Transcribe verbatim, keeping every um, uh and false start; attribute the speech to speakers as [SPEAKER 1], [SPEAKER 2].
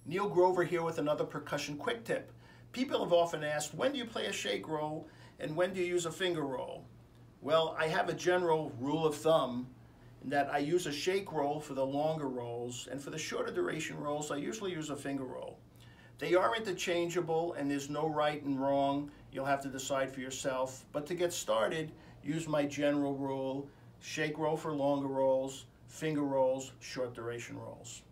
[SPEAKER 1] Neil Grover here with another percussion quick tip. People have often asked, when do you play a shake roll and when do you use a finger roll? Well, I have a general rule of thumb in that I use a shake roll for the longer rolls, and for the shorter duration rolls I usually use a finger roll. They are interchangeable and there's no right and wrong. You'll have to decide for yourself. But to get started, use my general rule: shake roll for longer rolls, finger rolls, short duration rolls.